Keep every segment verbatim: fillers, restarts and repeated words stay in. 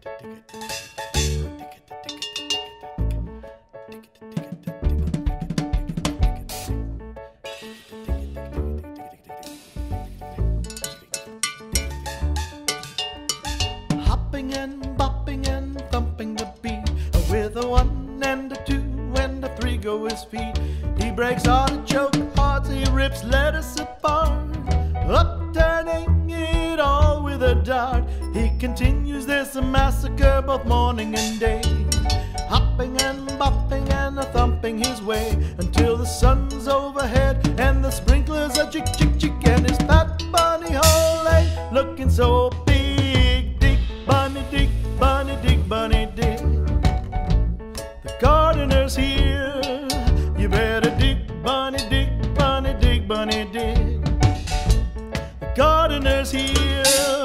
Hopping and bopping and thumping the beat, with a one and a two and a three go his feet. He breaks artichoke hearts, he rips lettuce apart, upturning it all with a dart. He continues this massacre both morning and day, hopping and bopping and a thumping his way, until the sun's overhead and the sprinklers are chick chick chick, and his fat bunny hole ain't looking so big. Dig bunny dig, bunny dig, bunny dig. The gardener's here, you better dig bunny dig, bunny dig, bunny dig. The gardener's here,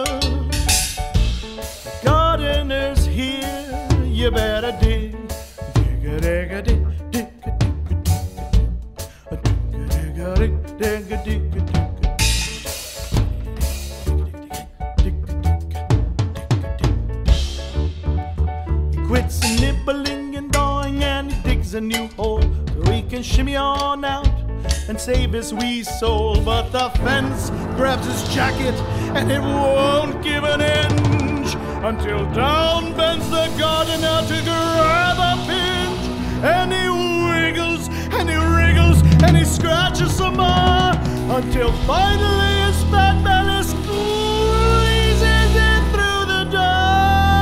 the gardener's here, you better dig. Dig a dig a dig, dig a dig a dig, dig a dig a dig. Quits nibbling and gnawing and he digs a new hole so he can shimmy on out and save his wee soul. But the fence grabs his jacket and it won't give an inch, until down bends the gardener to grab a pinch. And he wiggles and he wriggles and he scratches some more, until finally his fat belly squeezes it through the door.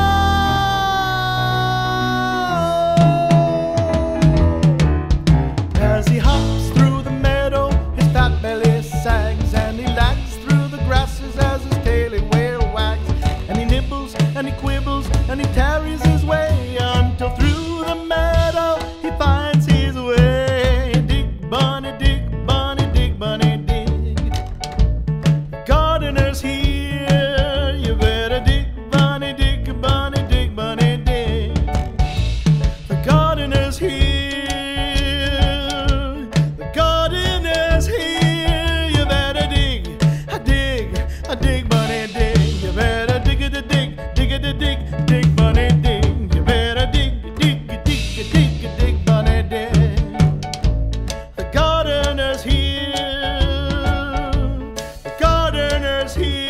As he hops through the meadow, his fat belly sags, and he lags through the grasses as his taily whale wags. And he nibbles and he quibbles and he tarries his way, until through the meadow he finds his way. Dig bunny dig, bunny dig, bunny dig. The gardener's here, you better dig bunny dig, bunny dig, bunny dig. The gardener's here. Dig bunny dig, you better dig it a dig, dig it a dig, dig bunny dig, you better dig, dig, dig, dig, dig bunny dig. The gardener's here, the gardener's here.